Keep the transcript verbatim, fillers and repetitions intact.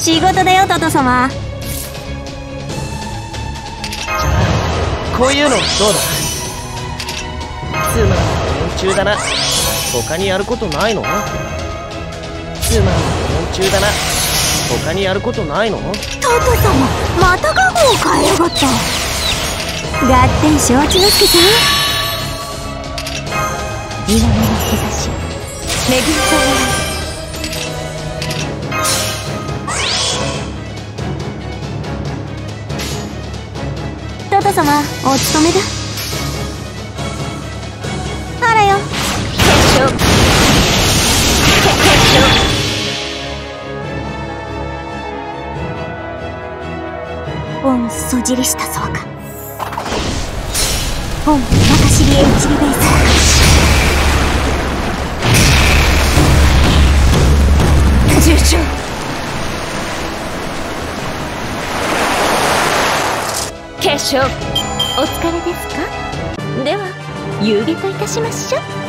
仕事だよトト様。 こういうのどうだ。つまんない連中だな。他にやることないの？つまんない連中だな。他にやることないの？ トト様、またガゴを変えやがった。合点承知の助さん。今の日差し恵みと笑い。トト様、お勤めだ。あらよ。決勝。決勝。オンソジリしたそうか。オンマカシリエイチリベース。重傷。決勝。お疲れですか。では遊戯といたしましょう。